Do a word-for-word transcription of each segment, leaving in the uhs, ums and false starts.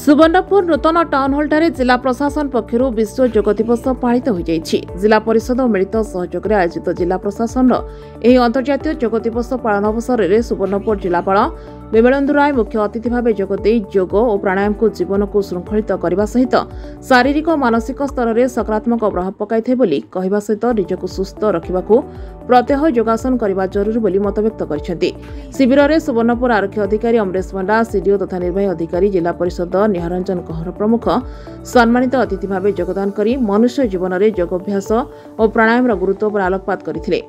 सुवर्णपुर नूतन town hall ठारे जिला प्रशासन पक्षर विश्व योग दिवस पालित हो जाइछि। जिला परिषद और मिलित सहयोग में आयोजित जिला प्रशासन यह अंतर्जातीय योग दिवस पालन अवसर में सुवर्णपुर जिलापाल विमलेन्दु राय मुख्य अतिथि भाव जोगदे योग और प्राणायाम को जीवन को श्रृंखलित करने सहित शारीरिक और मानसिक स्तर में सकारात्मक प्रभाव पकाई बोली कहवा सहित निजक सुस्थ रखा प्रत्यह योगासन करने जरूरी बोली मतव्यक्त करछन्ति। शिविर में सुवर्णपुर आरक्षी अधिकारी अमरेश पंडा, सीडीओ तथा निर्वाही अधिकारी जिला परिषद निहारंजन कौर प्रमुख सम्मानित अतिथि भाव योगदान करी मनुष्य जीवन में योगाभ्यास और प्राणायाम गुरुत्व पर आलोकपात करथिले।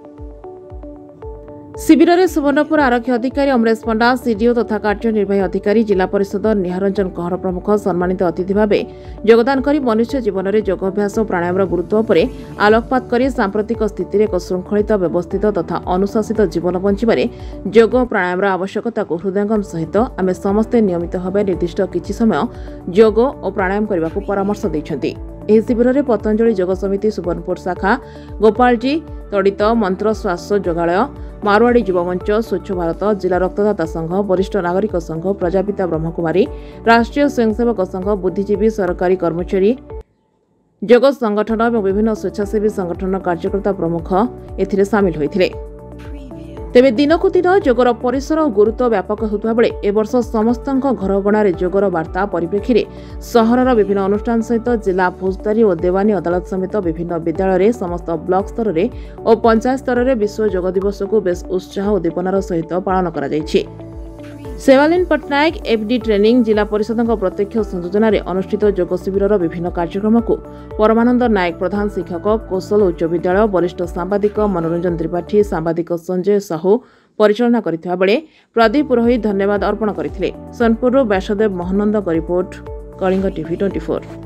शिविर में सुवर्णपुर आरक्षी अधिकारी अमरेश पंडा, सीडीओ तथा कार्यनिर्वाही अधिकारी जिला परिषद निहारंजन कौर प्रमुख सम्मानित अतिथि भाव योगदान करी मनुष्य जीवन में योगाभ्यास और प्राणायाम गुरुत्व पर आलोकपात कर सांप्रतिक स्थिति में एक श्रृंखलित व्यवस्थित तथा अनुशासित जीवन बंचारे योग और प्राणायाम आवश्यकता को हृदयंगम सहित आम समस्ते नियमित भाव निर्दिष्ट किछि समय योग और प्राणायाम करने को परामर्श देइछन्ति। ଏହି ଶିବିରରେ ପତଞ୍ଜଳି ଯୋଗ ସମିତି ସୁବର୍ଣ୍ଣପୁର ଶାଖା, ଗୋପାଳଜୀ ତଡ଼ିତ ମନ୍ତ୍ର ଶ୍ୱାସ ଯୋଗାଳୟ, ମାରୱାଡ଼ି ଯୁବମଞ୍ଚ, ସ୍ୱଚ୍ଛ ଭାରତ, ଜିଲ୍ଲା ରକ୍ତଦାତା ସଂଘ, ବରିଷ୍ଠ ନାଗରିକ ସଂଘ, ପ୍ରଜାପିତା ବ୍ରହ୍ମକୁମାରୀ, ରାଷ୍ଟ୍ରୀୟ ସ୍ୱୟଂସେବକ ସଂଘ, ବୁଦ୍ଧିଜୀବୀ ସରକାରୀ କର୍ମଚାରୀ, ଯୋଗ ସଂଗଠନ ଏବଂ ବିଭିନ୍ନ ସ୍ୱେଚ୍ଛାସେବୀ ସଂଗଠନର କାର୍ଯ୍ୟକର୍ତ୍ତା ପ୍ରମୁଖ ଏଥିରେ ସାମିଲ ହୋଇଥିଲେ। तेबे दिनकु दिन योगर परिसर और गुरुत्व व्यापक होता बेले ए वर्ष समस्त घरगणार योगर वार्ता परिप्रेक्षी में सहरर विभिन्न अनुष्ठान सहित जिला फौजदारी और देवानी अदालत समेत विभिन्न विद्यालय समस्त ब्लॉक स्तर में और पंचायत स्तर में विश्व योग दिवस को बेस उत्साह और उद्दीपनार सहित पालन करा जायछि। सेवालीन पट्टनायक एफडी ट्रेनिंग जिला परिषद प्रत्यक्ष संयोजन में अनुष्ठित योग शिविर विभिन्न कार्यक्रम को परमानंद नायक प्रधान शिक्षक, कौशल उच्च विद्यालय, वरिष्ठ सांबादिक मनोरंजन त्रिपाठी, सांबादिक संजय साहू परिचालना करथिबा बेले प्रदीप पुरोहित धन्यवाद अर्पण करथिले। सोनपुर व्यासदेव महानंद रिपोर्ट, कलिंग टीवी चौबीस।